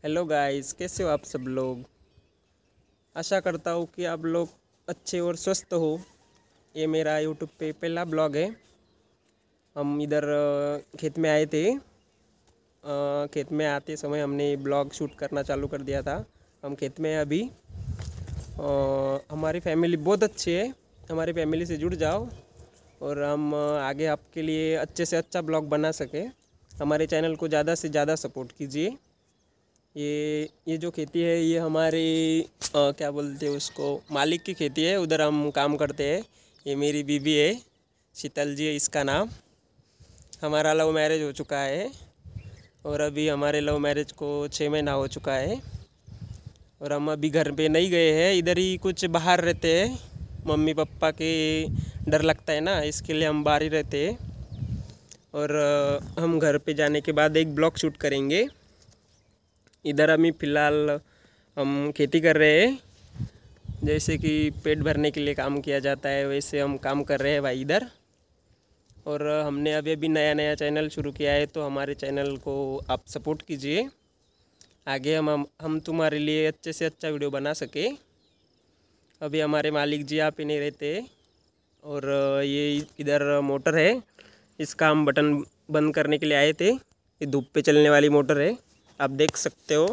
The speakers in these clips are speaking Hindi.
हेलो गाइस, कैसे हो आप सब लोग। आशा करता हूँ कि आप लोग अच्छे और स्वस्थ हो। ये मेरा यूट्यूब पे पहला ब्लॉग है। हम इधर खेत में आए थे। खेत में आते समय हमने ब्लॉग शूट करना चालू कर दिया था। हम खेत में हैं अभी। हमारी फैमिली बहुत अच्छी है। हमारी फैमिली से जुड़ जाओ और हम आगे आपके लिए अच्छे से अच्छा ब्लॉग बना सके। हमारे चैनल को ज़्यादा से ज़्यादा सपोर्ट कीजिए। ये जो खेती है ये हमारे क्या बोलते हैं उसको, मालिक की खेती है। उधर हम काम करते हैं। ये मेरी बीवी है, शीतल जी है इसका नाम। हमारा लव मैरिज हो चुका है और अभी हमारे लव मैरिज को 6 महीना हो चुका है। और हम अभी घर पे नहीं गए हैं, इधर ही कुछ बाहर रहते हैं। मम्मी पापा के डर लगता है ना, इसके लिए हम बाहर ही रहते हैं। और हम घर पे जाने के बाद एक ब्लॉग शूट करेंगे। इधर अभी फ़िलहाल हम खेती कर रहे हैं। जैसे कि पेट भरने के लिए काम किया जाता है वैसे हम काम कर रहे हैं भाई इधर। और हमने अभी अभी नया नया चैनल शुरू किया है, तो हमारे चैनल को आप सपोर्ट कीजिए। आगे हम तुम्हारे लिए अच्छे से अच्छा वीडियो बना सके। अभी हमारे मालिक जी यहाँ पे नहीं रहते। और ये इधर मोटर है, इसका हम बटन बंद करने के लिए आए थे। ये धूप पे चलने वाली मोटर है, आप देख सकते हो।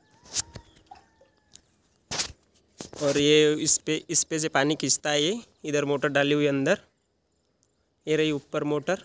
और ये इस पे से पानी खींचता है। ये इधर मोटर डाली हुई है अंदर। ये रही ऊपर मोटर।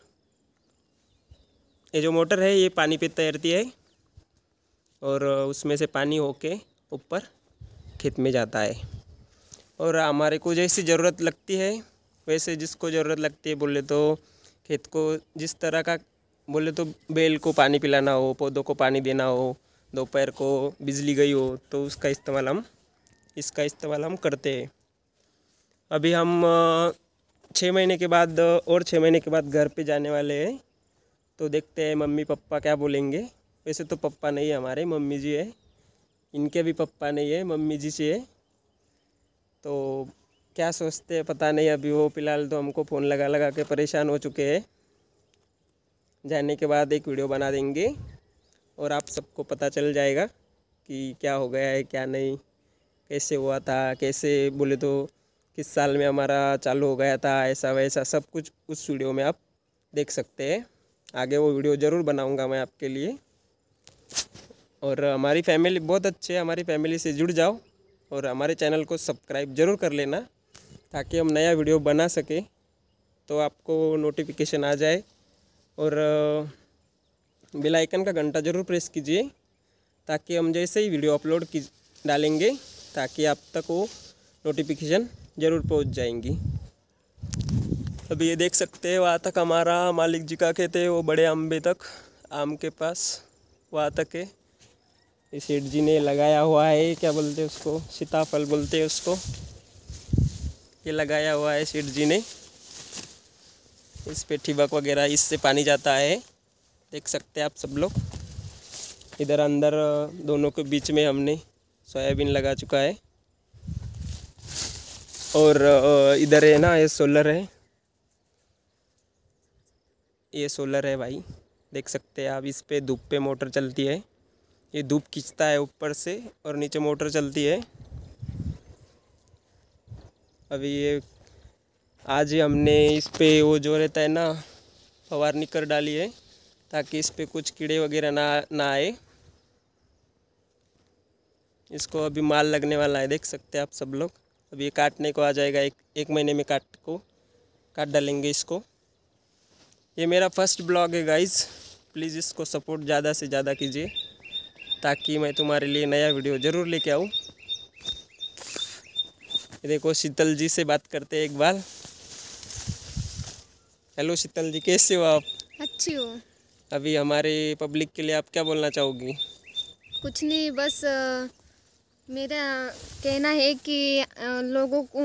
ये जो मोटर है ये पानी पे तैरती है और उसमें से पानी होके ऊपर खेत में जाता है। और हमारे को जैसी ज़रूरत लगती है वैसे, जिसको ज़रूरत लगती है बोले तो खेत को जिस तरह का बोले तो, बैल को पानी पिलाना हो, पौधों को पानी देना हो, दोपहर को बिजली गई हो तो इसका इस्तेमाल हम करते हैं। अभी हम 6 महीने के बाद और 6 महीने के बाद घर पे जाने वाले हैं। तो देखते हैं मम्मी पापा क्या बोलेंगे। वैसे तो पापा नहीं है हमारे, मम्मी जी है। इनके भी पापा नहीं है, मम्मी जी से है। तो क्या सोचते हैं पता नहीं। अभी वो फ़िलहाल तो हमको फ़ोन लगा लगा के परेशान हो चुके हैं। जाने के बाद एक वीडियो बना देंगे और आप सबको पता चल जाएगा कि क्या हो गया है क्या नहीं, कैसे हुआ था, कैसे बोले तो किस साल में हमारा चालू हो गया था, ऐसा वैसा सब कुछ उस वीडियो में आप देख सकते हैं। आगे वो वीडियो ज़रूर बनाऊंगा मैं आपके लिए। और हमारी फैमिली बहुत अच्छी है, हमारी फैमिली से जुड़ जाओ और हमारे चैनल को सब्सक्राइब ज़रूर कर लेना, ताकि हम नया वीडियो बना सके तो आपको नोटिफिकेशन आ जाए। और बेल आइकन का घंटा ज़रूर प्रेस कीजिए, ताकि हम जैसे ही वीडियो अपलोड की डालेंगे ताकि आप तक वो नोटिफिकेशन ज़रूर पहुंच जाएंगी। अभी ये देख सकते हैं वहाँ तक हमारा मालिक जी का खेत है, वो बड़े अम्बे तक, आम के पास वहाँ तक है। इस सेठ जी ने लगाया हुआ है, क्या बोलते हैं उसको, सीताफल बोलते हैं उसको। ये लगाया हुआ है सेठ जी ने। इस पे ठिबक वगैरह इससे पानी जाता है, देख सकते हैं आप सब लोग। इधर अंदर दोनों के बीच में हमने सोयाबीन लगा चुका है। और इधर है ना, ये सोलर है, ये सोलर है भाई, देख सकते हैं आप। इस पे धूप पे मोटर चलती है, ये धूप खींचता है ऊपर से और नीचे मोटर चलती है। अभी ये आज ही हमने इस पे वो जो रहता है ना, फवारनी कर डाली है, ताकि इस पे कुछ कीड़े वगैरह ना आए। इसको अभी माल लगने वाला है, देख सकते हैं आप सब लोग। अभी ये काटने को आ जाएगा, एक महीने में काट डालेंगे इसको। ये मेरा फर्स्ट ब्लॉग है गाइज़, प्लीज़ इसको सपोर्ट ज़्यादा से ज़्यादा कीजिए, ताकि मैं तुम्हारे लिए नया वीडियो ज़रूर लेके आऊँ। देखो शीतल जी से बात करते हैं एक बार। हेलो शीतल जी, कैसे हो आप? अच्छी हो। अभी हमारे पब्लिक के लिए आप क्या बोलना चाहोगी? कुछ नहीं, बस मेरा कहना है कि लोगों को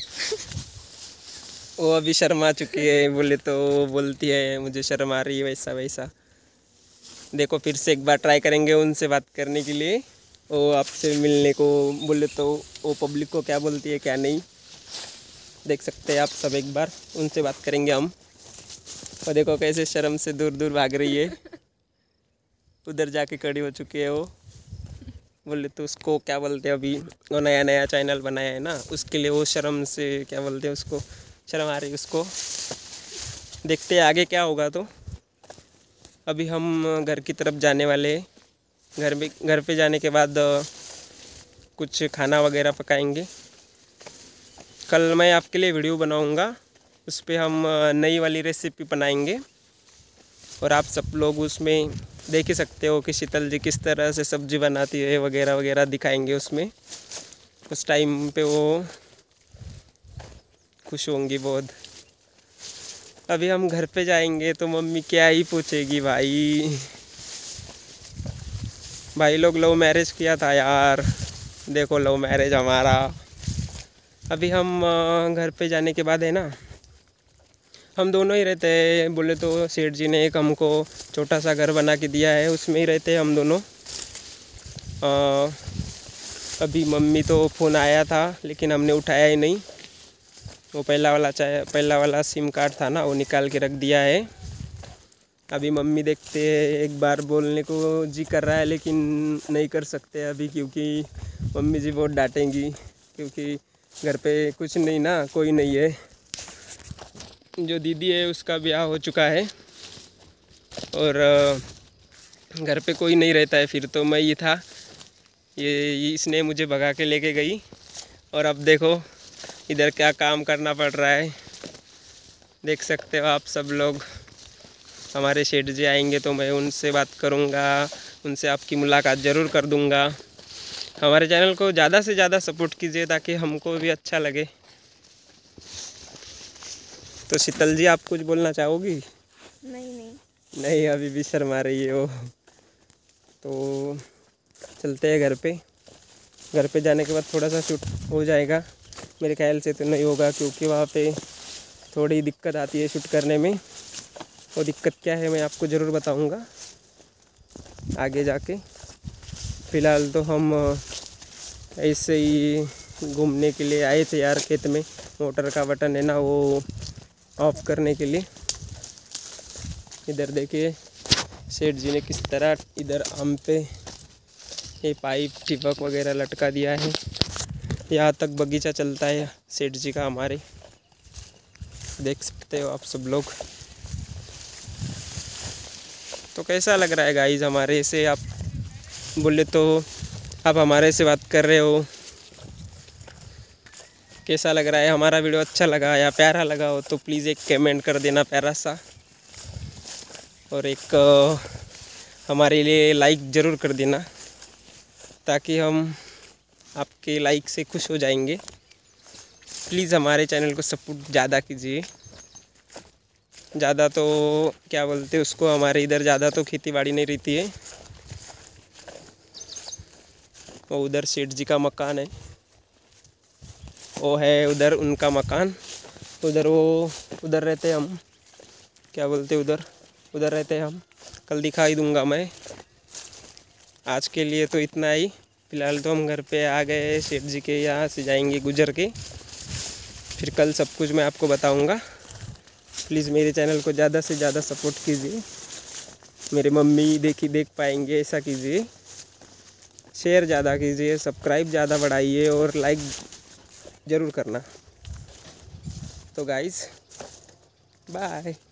वो अभी शर्मा चुकी है, बोले तो वो बोलती है मुझे शर्म आ रही है, वैसा वैसा। देखो फिर से एक बार ट्राई करेंगे उनसे बात करने के लिए। वो आपसे मिलने को बोले तो वो पब्लिक को क्या बोलती है क्या नहीं, देख सकते हैं आप सब। एक बार उनसे बात करेंगे हम। और देखो कैसे शर्म से दूर दूर भाग रही है, उधर जाके खड़ी हो चुकी है वो। बोले तो उसको क्या बोलते हैं, अभी वो नया नया चैनल बनाया है ना, उसके लिए वो शर्म से क्या बोलते हैं उसको, शर्म आ रही उसको। देखते हैं आगे क्या होगा। तो अभी हम घर की तरफ जाने वाले हैं। घर पे जाने के बाद कुछ खाना वगैरह पकाएंगे। कल मैं आपके लिए वीडियो बनाऊंगा, उस पर हम नई वाली रेसिपी बनाएंगे और आप सब लोग उसमें देख ही सकते हो कि शीतल जी किस तरह से सब्ज़ी बनाती है वगैरह वगैरह दिखाएंगे उसमें। उस टाइम पे वो खुश होंगी बहुत। अभी हम घर पे जाएंगे तो मम्मी क्या ही पूछेगी, भाई लोग लव मैरिज किया था यार, देखो लव मैरिज हमारा। अभी हम घर पे जाने के बाद है ना, हम दोनों ही रहते हैं। बोले तो सेठ जी ने एक हमको छोटा सा घर बना के दिया है, उसमें ही रहते हैं हम दोनों। अभी मम्मी तो फ़ोन आया था लेकिन हमने उठाया ही नहीं। वो पहला वाला सिम कार्ड था ना, वो निकाल के रख दिया है। अभी मम्मी देखते हैं, एक बार बोलने को जी कर रहा है लेकिन नहीं कर सकते अभी, क्योंकि मम्मी जी बहुत डांटेंगी, क्योंकि घर पे कुछ नहीं ना, कोई नहीं है। जो दीदी है उसका ब्याह हो चुका है और घर पे कोई नहीं रहता है। फिर तो मैं ही था, ये इसने मुझे भगा के लेके गई। और अब देखो इधर क्या काम करना पड़ रहा है, देख सकते हो आप सब लोग। हमारे सेठ जी आएंगे तो मैं उनसे बात करूंगा, उनसे आपकी मुलाकात ज़रूर कर दूंगा। हमारे चैनल को ज़्यादा से ज़्यादा सपोर्ट कीजिए ताकि हमको भी अच्छा लगे। तो शीतल जी आप कुछ बोलना चाहोगी? नहीं, अभी भी शर्मा रही है वो। तो चलते हैं घर पे। घर पे जाने के बाद थोड़ा सा शूट हो जाएगा। मेरे ख्याल से तो नहीं होगा, क्योंकि वहाँ पे थोड़ी दिक्कत आती है शूट करने में। वो दिक्कत क्या है मैं आपको ज़रूर बताऊँगा आगे जाके। फ़िलहाल तो हम ऐसे ही घूमने के लिए आए थे यार खेत में। मोटर का बटन है ना वो ऑफ करने के लिए। इधर देखिए सेठ जी ने किस तरह इधर आम पे ये पाइप टिपक वगैरह लटका दिया है। यहाँ तक बगीचा चलता है सेठ जी का हमारे, देख सकते हो आप सब लोग। तो कैसा लग रहा है गाइस हमारे से? आप बोले तो आप हमारे से बात कर रहे हो, कैसा लग रहा है? हमारा वीडियो अच्छा लगा या प्यारा लगा हो तो प्लीज़ एक कमेंट कर देना प्यारा सा, और एक हमारे लिए लाइक ज़रूर कर देना, ताकि हम आपके लाइक से खुश हो जाएंगे। प्लीज़ हमारे चैनल को सपोर्ट ज़्यादा कीजिए। ज़्यादा तो क्या बोलते उसको, हमारे इधर ज़्यादा तो खेती बाड़ी नहीं रहती है। वो उधर सेठ जी का मकान है, वो है उधर उनका मकान। उधर रहते हम, क्या बोलते उधर रहते हैं हम। कल दिखाई दूंगा मैं। आज के लिए तो इतना ही। फ़िलहाल तो हम घर पे आ गए, सेठ जी के यहाँ से जाएंगे गुजर के। फिर कल सब कुछ मैं आपको बताऊंगा। प्लीज़ मेरे चैनल को ज़्यादा से ज़्यादा सपोर्ट कीजिए। मेरे मम्मी देख पाएंगे ऐसा कीजिए। शेयर ज़्यादा कीजिए, सब्सक्राइब ज़्यादा बढ़ाइए और लाइक ज़रूर करना। तो गाइस बाय।